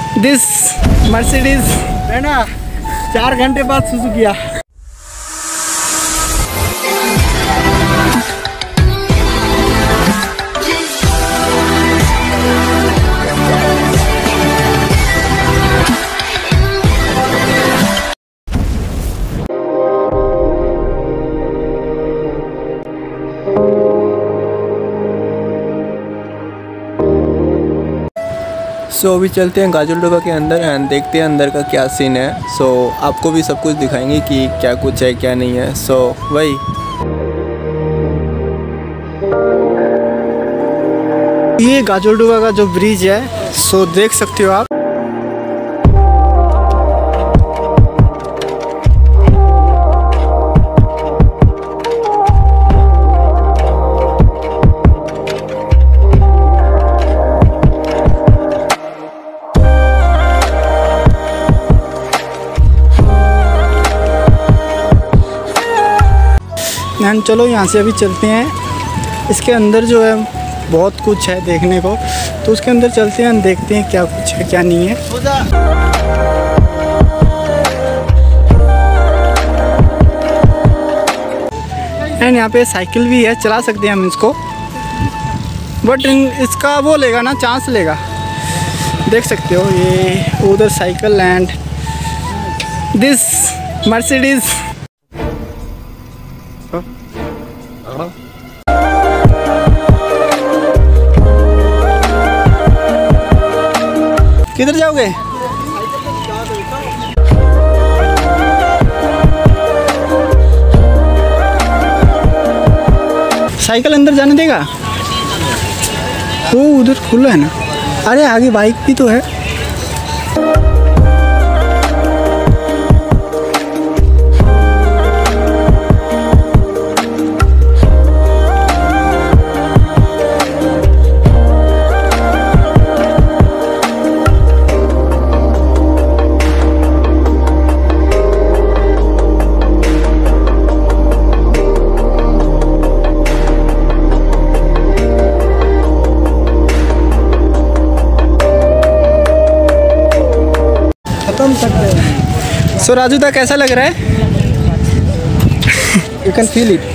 This Mercedes है ना 4 घंटे बाद सुजुकी आ। सो अभी चलते हैं गाजलडोबा के अंदर एंड देखते हैं अंदर का क्या सीन है। सो आपको भी सब कुछ दिखाएंगे कि क्या कुछ है क्या नहीं है। सो वही ये गाजलडोबा का जो ब्रिज है सो देख सकते हो आप। एंड चलो यहाँ से अभी चलते हैं। इसके अंदर जो है बहुत कुछ है देखने को, तो उसके अंदर चलते हैं, देखते हैं क्या कुछ है क्या नहीं है। एंड यहाँ पे साइकिल भी है, चला सकते हैं हम इसको, बट इसका वो लेगा ना, चांस लेगा। देख सकते हो ये उधर साइकिल एंड दिस मर्सिडीज। किधर जाओगे? साइकिल अंदर जाने देगा? वो उधर खुला है ना। अरे आगे बाइक भी तो है। सो राजू दा कैसा लग रहा है? You can feel it.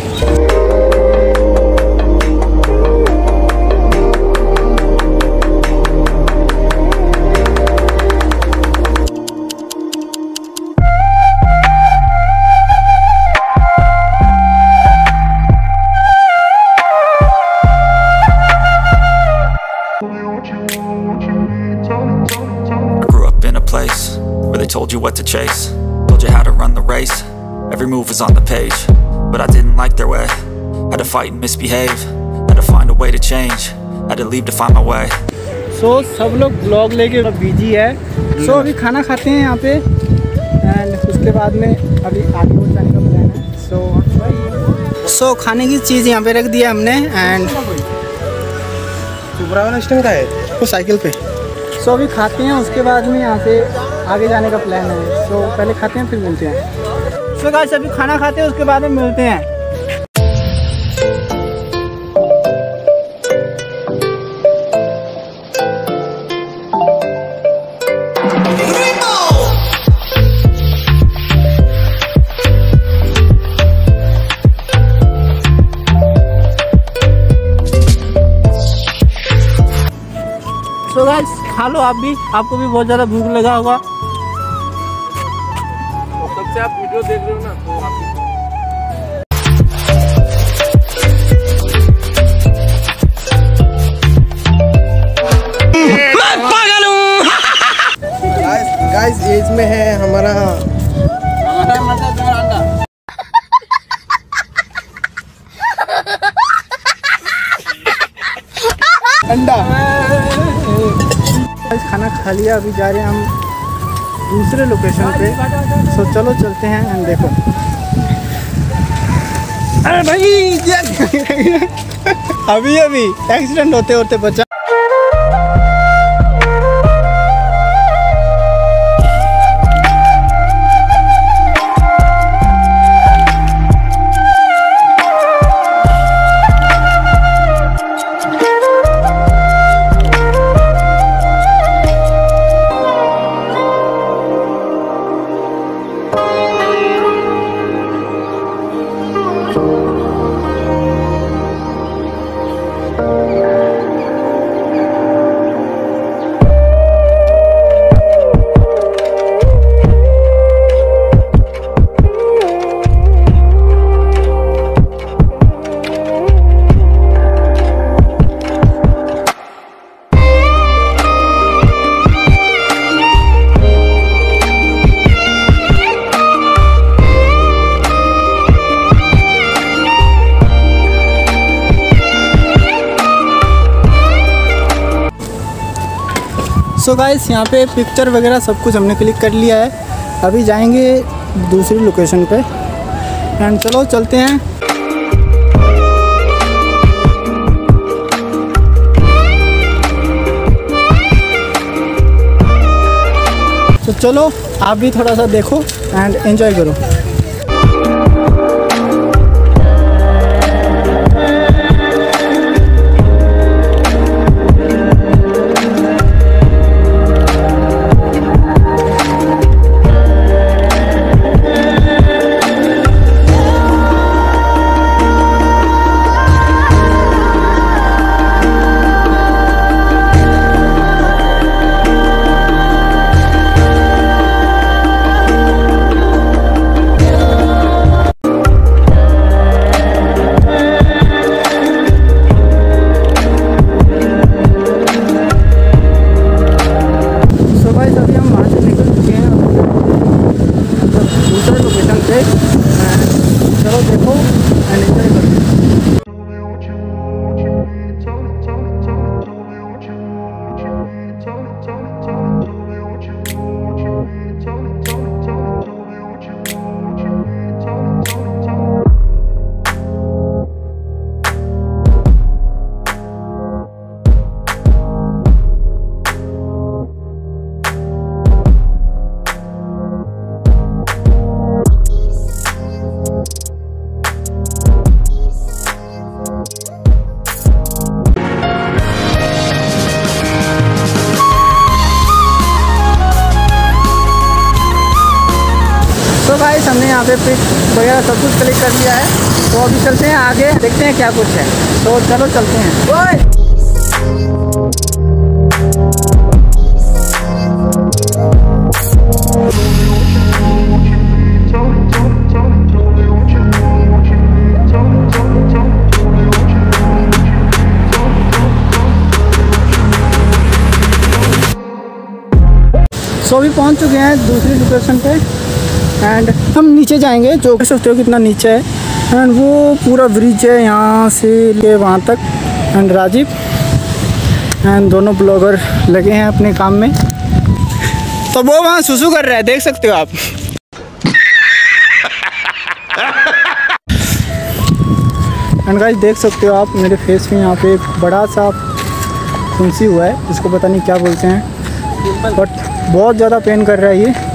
Told you what to chase, told you how to run the race. Every move was on the page, but I didn't like their way. Had to fight and misbehave, had to find a way to change, had to leave to find my way. So सब लोग blog लेके busy है। So अभी खाना खाते हैं यहाँ पे एंड उसके बाद में अभी आगे बढ़ जाने का प्लान है। So खाने की चीज़ यहाँ पे रख दिया हमने एंड स्टैंड का है वो साइकिल पे। So अभी खाते हैं, उसके बाद में यहाँ से आगे जाने का प्लान है। So पहले खाते हैं फिर मिलते हैं। So गाइस अभी खाना खाते हैं, उसके बाद में मिलते हैं। So गाइस खा लो आप भी, आपको भी बहुत ज़्यादा भूख लगा होगा। तब से आप वीडियो देख रहे हो ना, तो आप मैं पागल हूँ। गाइस एज में है हमारा अंडा। खाना खा लिया, अभी जा रहे हैं हम दूसरे लोकेशन पे। सो चलो चलते हैं एंड देखो। अरे भाई अभी एक्सीडेंट होते होते बचा। सो गाइस यहाँ पे पिक्चर वगैरह सब कुछ हमने क्लिक कर लिया है। अभी जाएंगे दूसरी लोकेशन पे एंड चलो चलते हैं। तो चलो आप भी थोड़ा सा देखो एंड एंजॉय करो। चलो देखो एंड एंजॉय करो। तो गाइस हमने यहाँ पे पिक वगैरह सब कुछ क्लिक कर लिया है। तो अभी चलते हैं आगे, देखते हैं क्या कुछ है। तो चलो चलते हैं। सो अभी पहुँच चुके हैं दूसरी लोकेशन पे एंड हम नीचे जाएंगे। जो कह सकते हो कितना नीचे है एंड वो पूरा ब्रिज है यहाँ से ले वहाँ तक। एंड राजीव एंड दोनों ब्लॉगर लगे हैं अपने काम में। तो वो वहाँ सुसु कर रहा है, देख सकते हो आप। एंड गाइस देख सकते हो आप मेरे फेस में यहाँ पे एक बड़ा सा फुंसी हुआ है, जिसको पता नहीं क्या बोलते हैं, बट बहुत ज़्यादा पेन कर रहा है ये।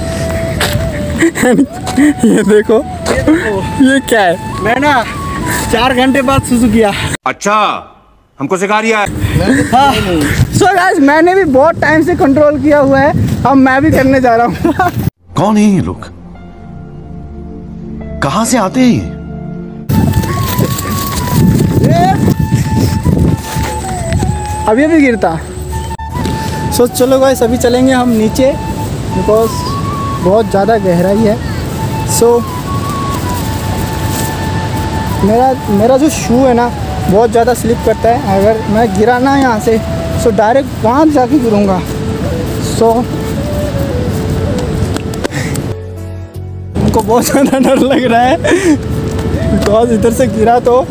ये देखो ये क्या है। मैं ना 4 घंटे बाद सुसु किया। अच्छा हमको सिखा रिया है। हाँ सो गाइस मैंने भी बहुत टाइम से कंट्रोल किया हुआ है, अब मैं भी करने जा रहा हूँ। कौन है ये लोग, कहाँ से आते हैं ये? अभी भी गिरता। सो चलो गाइस अभी चलेंगे हम नीचे, बिकॉज बहुत ज़्यादा गहराई है। सो मेरा जो शू है ना बहुत ज़्यादा स्लिप करता है। अगर मैं गिरा ना यहाँ से सो डायरेक्ट वहाँ जाके गिरूँगा। सो हमको बहुत ज़्यादा डर लग रहा है, बिकॉज इधर से गिरा तो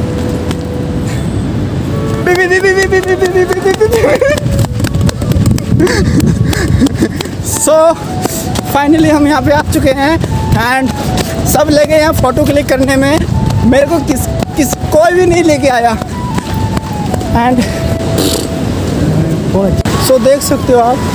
सो फाइनली हम यहाँ पे आ चुके हैं एंड सब लगे हैं फ़ोटो क्लिक करने में। मेरे को कोई भी नहीं लेके आया एंड सो देख सकते हो आप।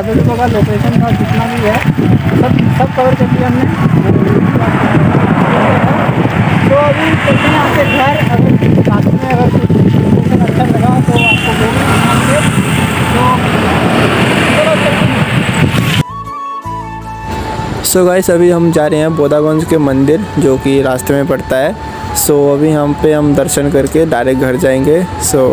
गाजलडोबा का लोकेशन का जितना भी है सब कवर कर दिया हमने। तो अभी चलते हैं आपके घर। अगर रास्ते में अगर लोकेशन अच्छा लगा तो आपको वो भी दिखाएंगे। तो चलो चलते हैं। सो गाइस अभी हम जा रहे हैं बोधागंज के मंदिर जो कि रास्ते में पड़ता है। सो अभी हम दर्शन करके डायरेक्ट घर जाएंगे। सो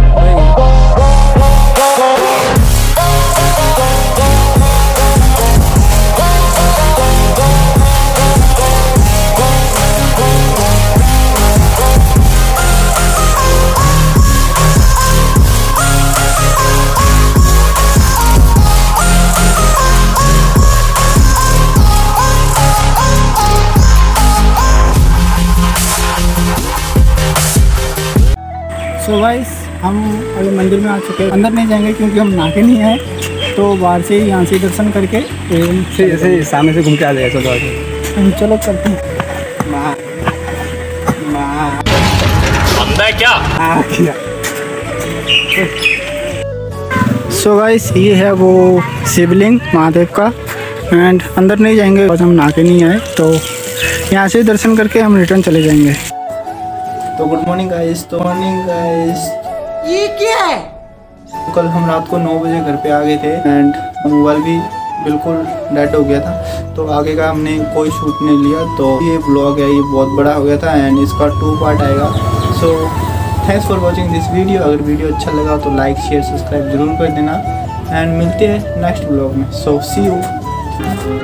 सो गाइस हम अभी मंदिर में आ चुके हैं। अंदर नहीं जाएंगे क्योंकि हम नाके नहीं हैं, तो बाहर से ही यहाँ से दर्शन करके से सामने से घूम के आ जाएगा। चलो चलते हैं। सो गाइस ये है वो शिवलिंग महादेव का। एंड अंदर नहीं जाएंगे बस हम नाके नहीं आए, तो यहाँ से ही दर्शन करके हम रिटर्न चले जाएंगे। तो गुड मॉर्निंग गाइस। ये क्या है? कल हम रात को 9 बजे घर पे आ गए थे एंड मोबाइल भी बिल्कुल डेड हो गया था, तो आगे का हमने कोई शूट नहीं लिया। तो ये ब्लॉग है, ये बहुत बड़ा हो गया था एंड इसका 2 पार्ट आएगा। So thanks for watching this video. अगर वीडियो अच्छा लगा तो लाइक शेयर सब्सक्राइब जरूर कर देना एंड मिलते हैं नेक्स्ट ब्लॉग में। So see you.